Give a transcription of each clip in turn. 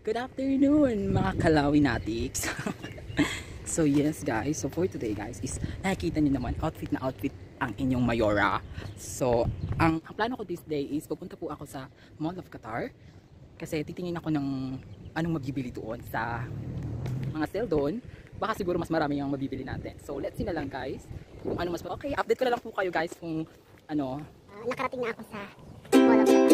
Good afternoon mga Kalawinatics. So yes guys, so for today guys is nakikita niyo naman outfit na outfit ang inyong Mayora. So ang plano ko this day is pupunta po ako sa Mall of Qatar kasi titingin ako ng anong mabibili doon sa mga sale doon. Baka siguro mas marami yung mabibili natin. So let's see na lang guys kung ano mas okay. Update ko na lang po kayo guys kung ano. Nakarating na ako sa Mall of Qatar.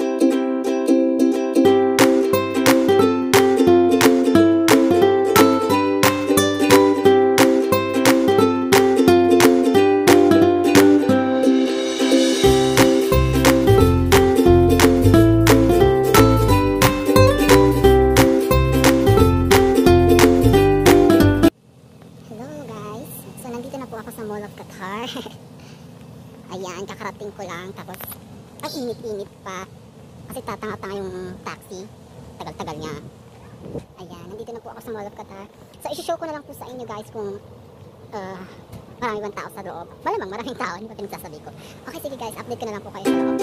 Ayan, kakarating ko lang. Tapos, ay init-init pa. Kasi tatanga-tanga yung taxi. Tagal-tagal niya. Ayan, nandito na po ako sa Mall of Qatar. So, isi-show ko na lang po sa inyo guys kung marami bang tao sa loob. Malamang maraming tao, hindi pa pinagsasabi ko. Okay, sige guys, update ko na lang po kayo sa loob.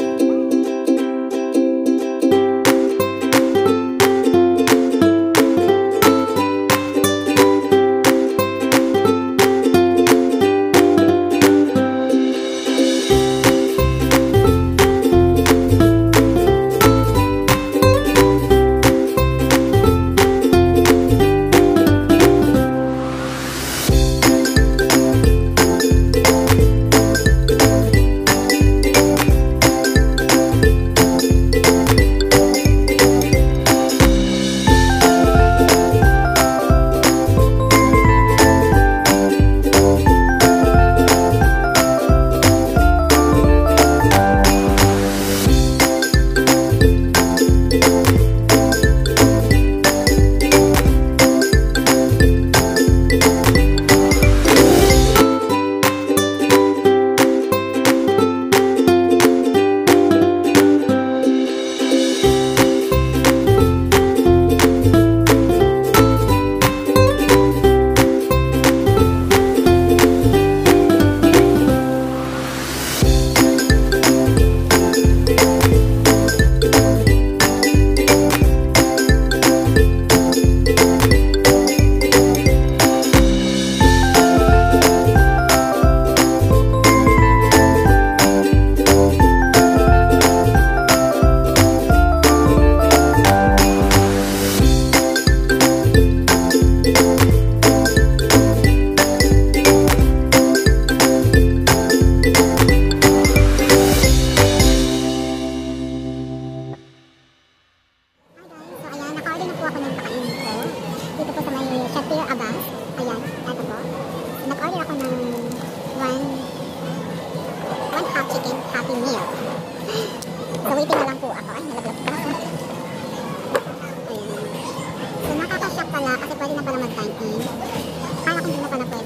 So, waiting na lang po ako. Ay, nalaglag pa. Ayan. So, nakaka-shock pala kasi pwede na pala mag-time in. Kala ko hindi na pala pwede.